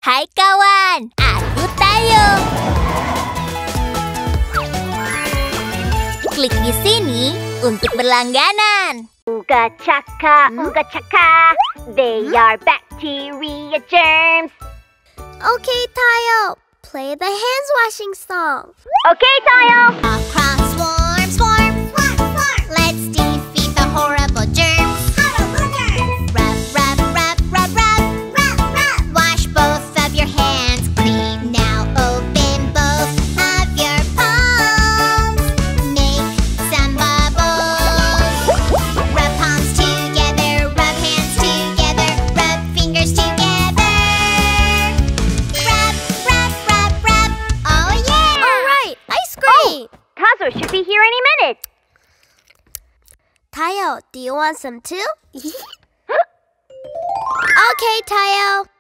Hai kawan, aku Tayo. Klik di sini untuk berlangganan. Uga chaka, they are bacteria germs. Okay, Tayo, play the hands washing song. Okay, Tayo. Across swarm, swarm, swarm, swarm. Let's defeat the horrible germs. Horrible germs. Rub, rub, rub, rub, rub, rub, rub. Wash both of your hands clean. Now open both of your palms. Make some bubbles. Rub palms together, rub hands together, rub fingers together. Rub, rub, rub, rub. Oh yeah! All right, ice cream. Tazo should be here any minute. Tayo, do you want some too? Okay, Tayo.